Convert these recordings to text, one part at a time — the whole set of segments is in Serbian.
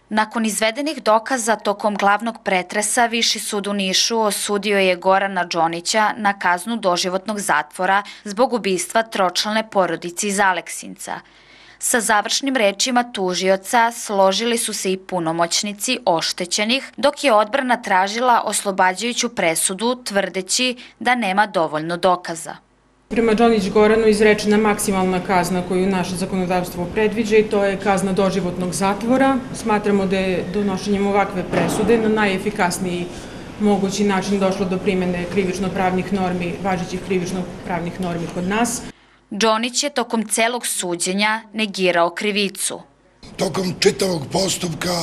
Nakon izvedenih dokaza tokom glavnog pretresa, Viši sud u Nišu osudio je Gorana Džonića na kaznu doživotnog zatvora zbog ubistva tročlane porodice iz Aleksinca. Sa završnim rečima tužioca složili su se i punomoćnici oštećenih, dok je odbrana tražila oslobađajuću presudu, tvrdeći da nema dovoljno dokaza. Prema Džonić Goranu izrečena maksimalna kazna koju naše zakonodavstvo predviđa i to je kazna doživotnog zatvora. Smatramo da je donošenjem ovakve presude na najefikasniji mogući način došlo do primene krivično-pravnih normi, važećih krivično-pravnih normi kod nas. Džonić je tokom celog suđenja negirao krivicu. Tokom čitavog postupka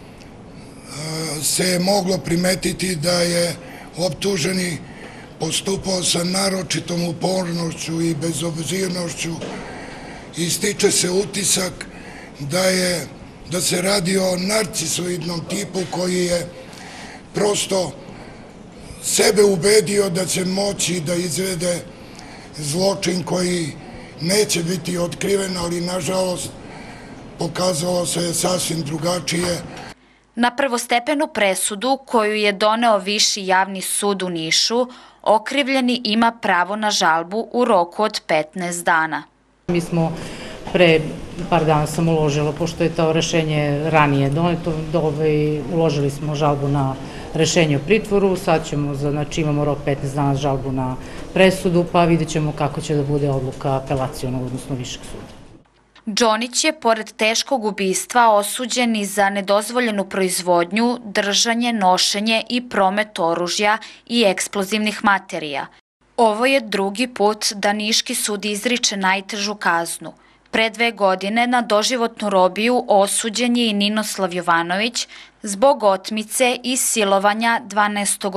se je moglo primetiti da je optuženi postupao sa naročitom upornošću i bezobzirnošću i stiče se utisak da se radi o narcisoidnom tipu koji je prosto sebe ubedio da će moći da izvede zločin koji neće biti otkriven, ali nažalost pokazalo se sasvim drugačije. Na prvostepenu presudu koju je doneo Viši javni sud u Nišu, okrivljeni ima pravo na žalbu u roku od 15 dana. Mi smo pre par dana sam uložila, pošto je to rešenje ranije doneto, uložili smo žalbu na rešenje o pritvoru, sad ćemo, znači imamo rok 15 dana žalbu na presudu, pa vidjet ćemo kako će da bude odluka apelacionog, odnosno Višeg suda. Džonić je, pored teškog ubistva, osuđen i za nedozvoljenu proizvodnju, držanje, nošenje i promet oružja i eksplozivnih materija. Ovo je drugi put da Niški sud izriče najtežu kaznu. Pre 2 godine na doživotnu robiju osuđen je i Ninoslav Jovanović zbog otmice i silovanja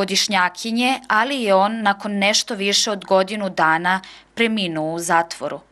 12-godišnjakinje, ali je on nakon nešto više od godinu dana preminuo u zatvoru.